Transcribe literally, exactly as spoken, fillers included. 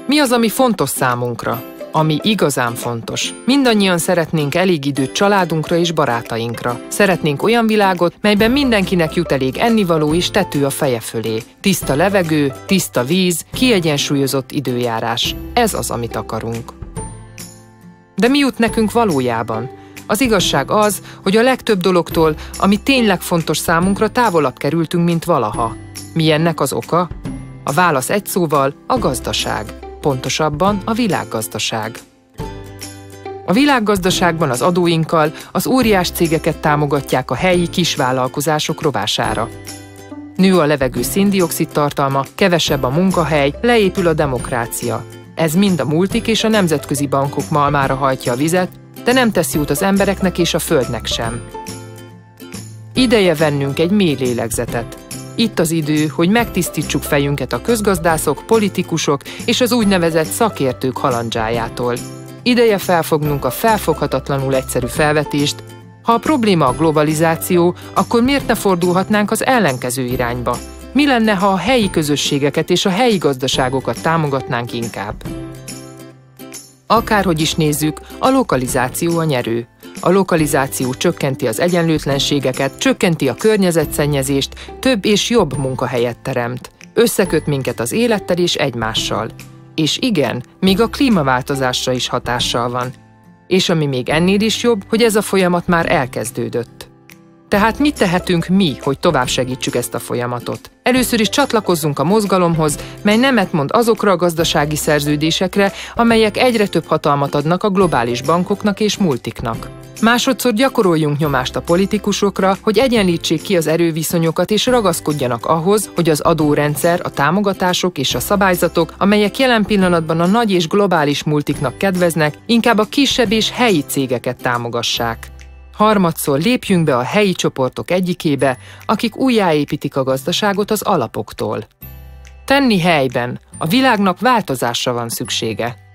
Mi az, ami fontos számunkra? Ami igazán fontos. Mindannyian szeretnénk elég időt családunkra és barátainkra. Szeretnénk olyan világot, melyben mindenkinek jut elég ennivaló és tető a feje fölé. Tiszta levegő, tiszta víz, kiegyensúlyozott időjárás. Ez az, amit akarunk. De mi jut nekünk valójában? Az igazság az, hogy a legtöbb dologtól, ami tényleg fontos számunkra, távolabb kerültünk, mint valaha. Mi ennek az oka? A válasz egy szóval a gazdaság. Pontosabban a világgazdaság. A világgazdaságban az adóinkkal az óriás cégeket támogatják a helyi kisvállalkozások rovására. Nő a levegő szén-dioxid tartalma, kevesebb a munkahely, leépül a demokrácia. Ez mind a multik és a nemzetközi bankok malmára hajtja a vizet, de nem tesz jót az embereknek és a földnek sem. Ideje vennünk egy mély lélegzetet. Itt az idő, hogy megtisztítsuk fejünket a közgazdászok, politikusok és az úgynevezett szakértők halandzsájától. Ideje felfognunk a felfoghatatlanul egyszerű felvetést: ha a probléma a globalizáció, akkor miért ne fordulhatnánk az ellenkező irányba? Mi lenne, ha a helyi közösségeket és a helyi gazdaságokat támogatnánk inkább? Akárhogy is nézzük, a lokalizáció a nyerő. A lokalizáció csökkenti az egyenlőtlenségeket, csökkenti a környezetszennyezést, több és jobb munkahelyet teremt. Összeköt minket az élettel és egymással. És igen, még a klímaváltozásra is hatással van. És ami még ennél is jobb, hogy ez a folyamat már elkezdődött. Tehát mit tehetünk mi, hogy tovább segítsük ezt a folyamatot? Először is csatlakozzunk a mozgalomhoz, mely nemet mond azokra a gazdasági szerződésekre, amelyek egyre több hatalmat adnak a globális bankoknak és multiknak. Másodszor gyakoroljunk nyomást a politikusokra, hogy egyenlítsék ki az erőviszonyokat és ragaszkodjanak ahhoz, hogy az adórendszer, a támogatások és a szabályzatok, amelyek jelen pillanatban a nagy és globális multiknak kedveznek, inkább a kisebb és helyi cégeket támogassák. Harmadszor lépjünk be a helyi csoportok egyikébe, akik újjáépítik a gazdaságot az alapoktól. Tenni helyben, a világnak változásra van szüksége.